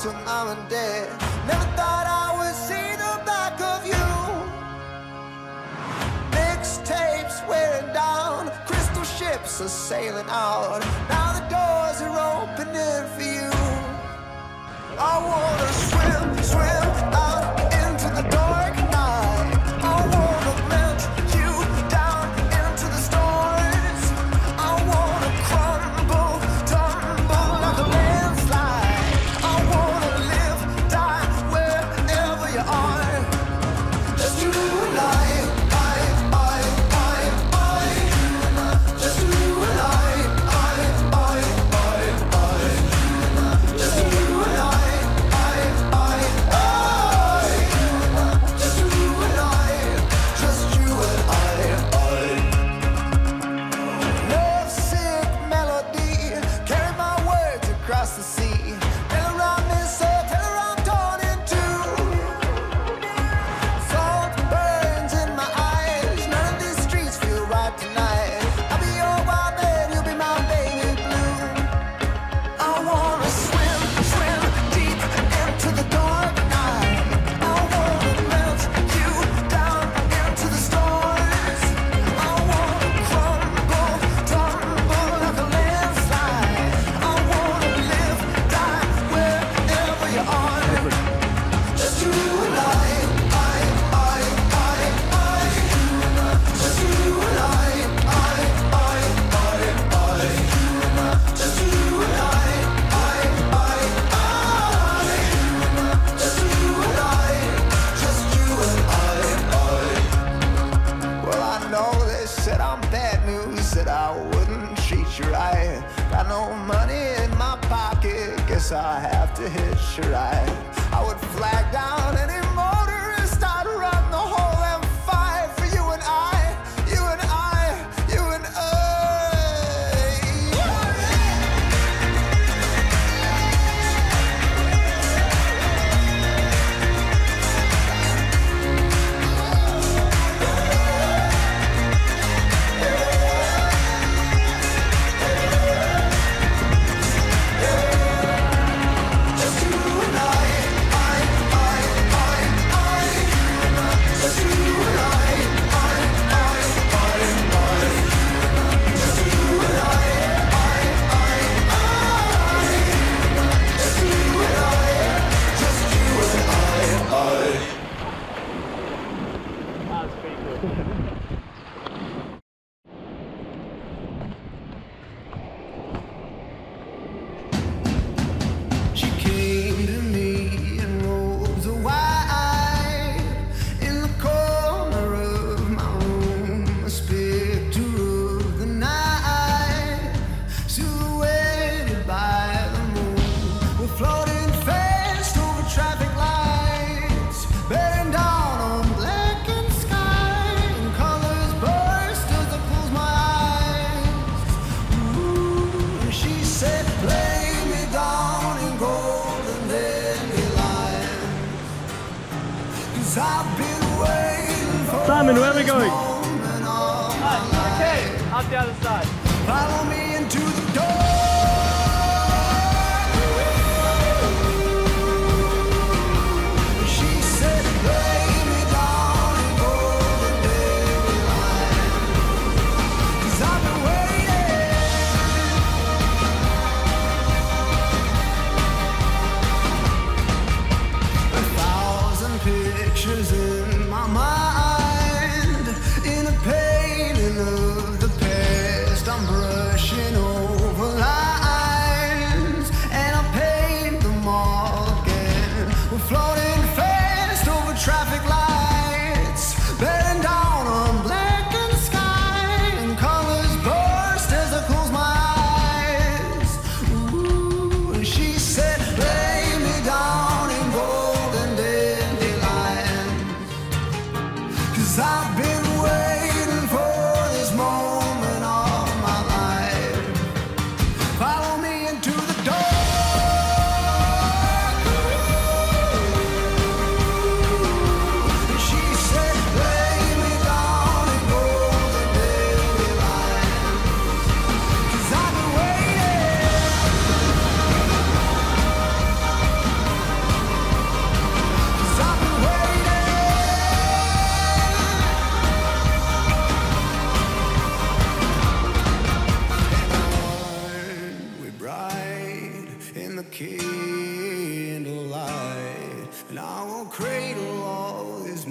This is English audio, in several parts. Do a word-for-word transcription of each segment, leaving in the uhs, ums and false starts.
to mom and dad. Never thought I would see the back of you. Mixtapes wearing down, crystal ships are sailing out. Now the doors are opening for you. I wanna swim, swim out into the dark night. I wanna melt you down into the stars. I wanna crumble, tumble like a landslide. I wanna live, die wherever you are. Just you and I, I, I, I, I. Just you and I, I, I, I, I. Just you and I. The sea, tell her I'm missing, tell her I'm torn in two. Salt burns in my eyes, none of these streets feel right tonight. I'll be your wild man, you'll be my baby blue. I wanna swim, swim deep into the dark night. I wanna melt you down into the stars. I wanna crumble, tumble like a landslide. I wanna live, die wherever you are. Just you and I, I, I, I, I. Just you and I, I, I, I, I. Just you and I, I, I, I. Just you and I, just you and I, I. Well, I know they said I'm bad news, that I wouldn't treat you right. Got no money in my pocket, guess I have to hitch a ride. I would flag down any motorist, I'd run the whole M five for you and I, you and I, you and just you and I, I, I, I, I. Just you and I, I, I, I, I. Just you and I, I, I, I. Just you and I, just you and I, I. That's pretty cool. She came to me in robes of white, in the corner of my room, a specter of the night, silhouetted by the moon. We're floating fast over traffic lights, bearing down on blackened sky, and colors burst as I close my eyes. Ooh, and she said, lay me down in golden dandelions, 'cause I've been waiting for Simon, where are we this going? moment all my life. Okay, up the other side. Follow me into the door. She said, lay me down in golden dandelions, 'cause I've been waiting. A thousand pictures in my mind, in a painting of the past I'm brushing over.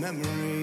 memory.